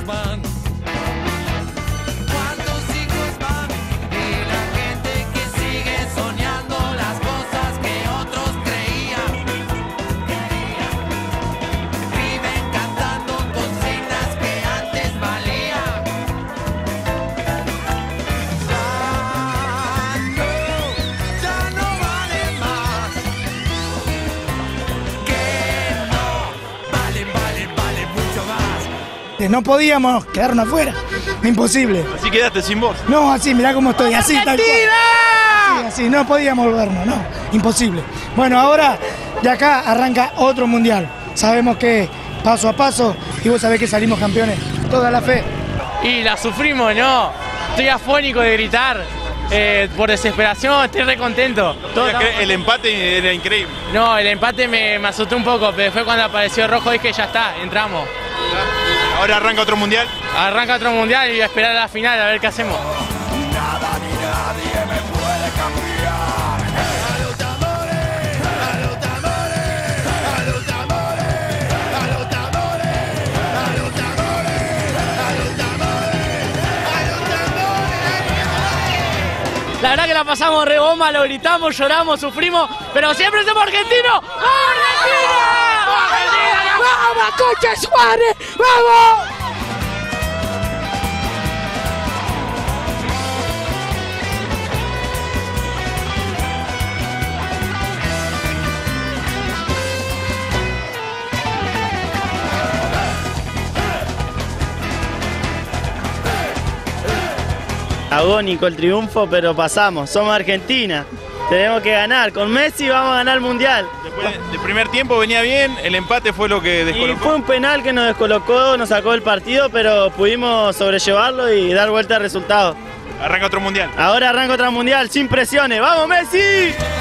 van? ¿Cuántos hijos van? Y la gente que sigue soñando las cosas que otros creían. Viven cantando consignas que antes valían. Ya no valen más. Que no valen mucho más. No podíamos quedarnos afuera, imposible. Así quedaste sin voz. No, así, mirá cómo estoy, así tal cual. Sí, así, no podíamos volvernos, no, imposible. Bueno, ahora de acá arranca otro mundial. Sabemos que paso a paso, y vos sabés que salimos campeones, toda la fe. Y la sufrimos, ¿no? Estoy afónico de gritar, por desesperación, estoy re contento. El empate era increíble. No, el empate me asustó un poco, pero después cuando apareció el rojo dije ya está, entramos. Ahora arranca otro mundial. Arranca otro mundial y voy a esperar a la final a ver qué hacemos. Nada ni nadie me puede cambiar. A los tambores, a los tambores, a los tambores, a los tambores, a los tambores, a los tambores, a los tambores. La verdad que la pasamos re bomba, lo gritamos, lloramos, sufrimos, pero siempre somos argentinos. ¡Argentina! ¡Argentina! ¡Vamos, Concha Suárez! ¡Vamos! Agónico el triunfo, pero pasamos, somos Argentina, tenemos que ganar, con Messi vamos a ganar el Mundial. Después del primer tiempo venía bien, el empate fue lo que Y descolocó. fue un penal que nos descolocó, nos sacó del partido, pero pudimos sobrellevarlo y dar vuelta al resultado. Arranca otro mundial. Ahora arranca otro Mundial, sin presiones, ¡vamos Messi!